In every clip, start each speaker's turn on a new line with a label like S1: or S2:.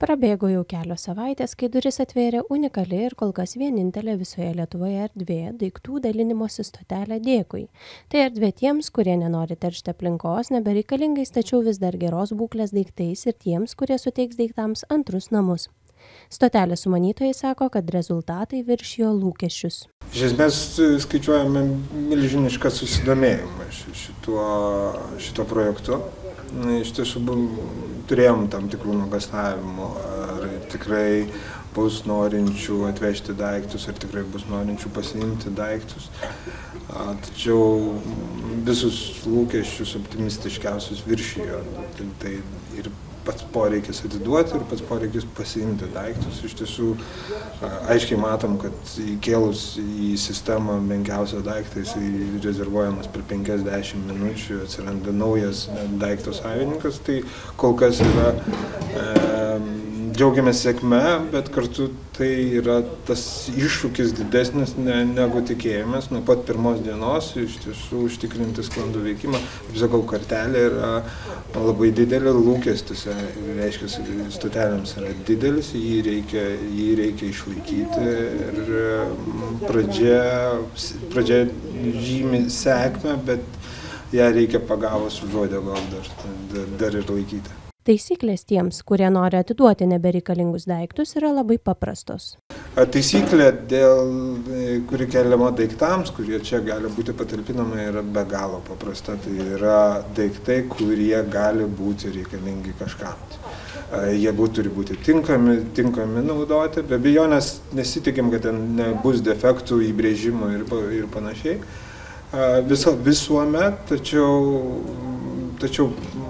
S1: Prabėgo jau kelios savaitės, kai duris atvėrė unikali ir kol kas vienintelė visoje Lietuvoje erdvė daiktų dalinimosi stotelė Dėkui. Tai erdvė tiems, kurie nenori teršti aplinkos nebereikalingais, tačiau vis dar geros būklės daiktais ir tiems, kurie suteiks daiktams antrus namus. Stotelės sumanytojai sako, kad rezultatai viršijo lūkesčius.
S2: Iš esmės skaičiuojame milžinišką susidomėjimą šituo projektu. Iš tiesų turėjom tam tikrų nuogąstavimų, ar tikrai bus norinčių atvežti daiktus, ar tikrai bus norinčių pasiimti daiktus. Tačiau visus lūkesčius optimistiškiausius viršijo. Tai ir pats poreikis atiduoti ir pats poreikis pasiimti daiktus. Iš tiesų aiškiai matom, kad įkėlus į sistemą menkiausią daiktą, jisai rezervuojamas per 50 minučių, atsiranda naujas daikto savininkas. Tai kol kas yra džiaugiamės sėkme, bet kartu tai yra tas iššūkis didesnis negu tikėjomės. Nuo pat pirmos dienos iš tiesų užtikrinti sklandų veikimą. Kaip sakau, kartelė yra labai didelė, lūkestis, reiškia, stotelėms yra didelis, jį reikia išlaikyti ir pradžia žymi sėkmę, bet ją reikia pagavus už uodegos dar ir laikyti.
S1: Taisyklės tiems, kurie nori atiduoti nebereikalingus daiktus, yra labai paprastos.
S2: Taisyklė, kuri keliama daiktams, kurie čia gali būti patalpinama, yra be galo paprasta. Tai yra daiktai, kurie gali būti reikalingi kažkam. Jie turi būti tinkami naudoti. Be abejonės nesitikim, kad ten nebus defektų, įbrėžimų ir panašiai. Visuomet, tačiau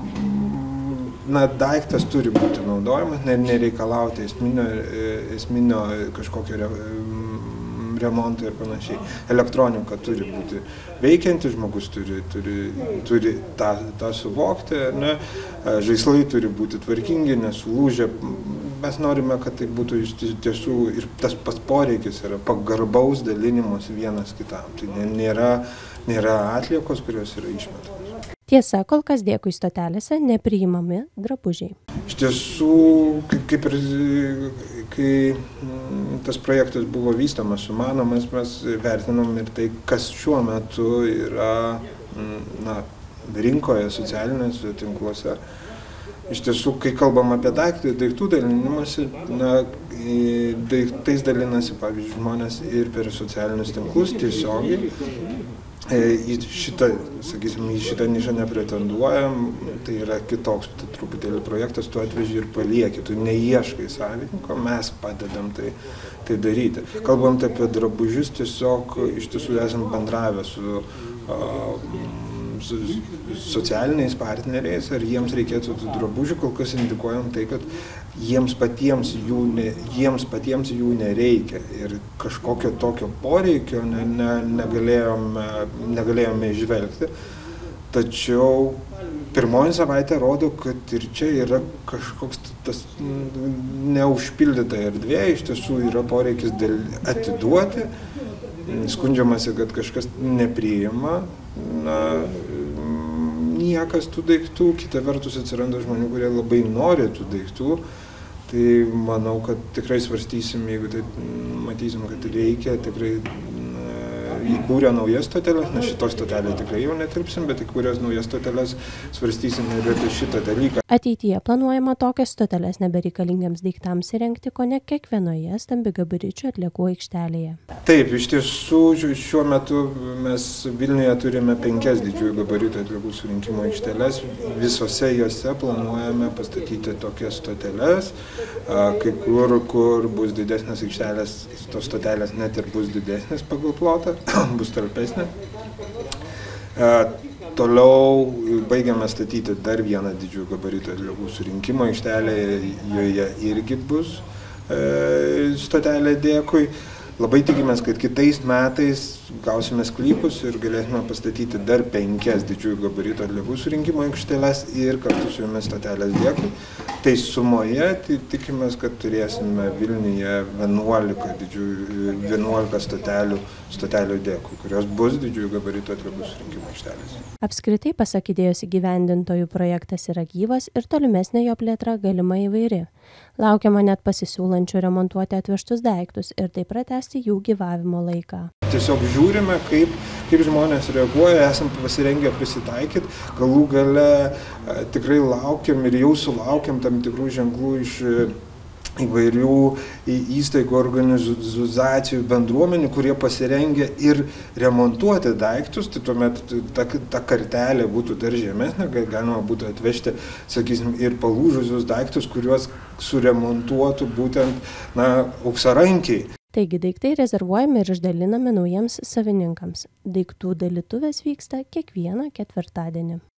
S2: daiktas turi būti naudojamas, nereikalauti esminio kažkokio remonto ir panašiai. Elektronika turi būti veikianti, žmogus turi tą suvokti, ne? Žaislai turi būti tvarkingi, nesulūžę. Mes norime, kad tai būtų iš tiesų ir tas pats poreikis yra pagarbaus dalinimos vienas kitam. Tai nėra atliekos, kurios yra išmetamos.
S1: Tiesa, kol kas Dėkui stotelėse nepriimami drabužiai.
S2: Iš tiesų, kaip ir kai tas projektas buvo vystomas, sumanomas, mes vertinom ir tai, kas šiuo metu yra rinkoje, socialiniuose tinkluose. Iš tiesų, kai kalbam apie daiktų dalinimąsi, daiktais dalinasi, pavyzdžiui, žmonės ir per socialinius tinklus tiesiogiai. Į šitą nišą nepretenduojam, tai yra kitoks truputėlį projektas, tu atveži ir palieki, tu neieškai savininko, mes padedam tai daryti. Kalbant apie drabužius, tiesiog iš tiesų esam bendravę su socialiniais partneriais, ar jiems reikėtų tų drabužių, kol kas indikuojam tai, kad jiems patiems jų nereikia ir kažkokio tokio poreikio negalėjome įžvelgti. Tačiau pirmoji savaitė rodo, kad ir čia yra kažkoks tas neužpildyta erdvė, iš tiesų yra poreikis atiduoti, skundžiamasi, kad kažkas nepriima niekas tų daiktų, kita vertus atsiranda žmonių, kurie labai nori tų daiktų. Tai manau, kad tikrai svarstysim, jeigu tai matysim, kad reikia, tikrai įkūrę naujas stoteles, nes šitos stotelės tikrai jau netirpsim, bet įkūręs naujas stoteles svarstysim ir apie šitą dalyką.
S1: Ateityje planuojama tokias stoteles nebereikalingiems daiktams įrengti kone kiekvienoje stambiagabaričių atliekų aikštelėje.
S2: Taip, iš tiesų šiuo metu mes Vilniuje turime 5 didžiųjų gabaritų atliekų surinkimo aikšteles. Visose jose planuojame pastatyti tokias stoteles. Kai kur bus didesnės aikštelės, tos stotelės net ir bus didesnės pagal plotą. Bus talpesnė. Toliau baigiame statyti dar vieną didžiųjų gabaritų atliekų surinkimo aikštelę, joje irgi bus stotelė Dėkui. Labai tikimės, kad kitais metais gausime sklypus ir galėsime pastatyti dar 5 didžiųjų gabaritų atliekų surinkimo aikšteles ir kartu su jomis stotelės Dėkui. Tai sumoje tikimės, kad turėsime Vilniuje 11 stotelių Dėkui, kurios bus didžiųjų gabaritų atliekų surinkimo aikštelės.
S1: Apskritai, pasak idėjos įgyvendintojų, projektas yra gyvas ir tolimesnė jo plėtra galima įvairi. Laukiama net pasisiūlančių remontuoti atvežtus daiktus ir taip pratęsti jų gyvavimo laiką.
S2: Tiesiog žiūrime, kaip žmonės reaguoja, esam pasirengę prisitaikyti, galų gale tikrai laukiam ir jau sulaukiam tam tikrų ženklų iš įvairių įstaigų, organizacijų, bendruomenių, kurie pasirengia ir remontuoti daiktus, tai tuomet ta kartelė būtų dar žemesnė, galima būtų atvežti, sakysim, ir palūžusius daiktus, kuriuos suremontuotų būtent, auksarankiai.
S1: Taigi daiktai rezervuojami ir išdalinami naujiems savininkams. Daiktų dalytuvės vyksta kiekvieną ketvirtadienį.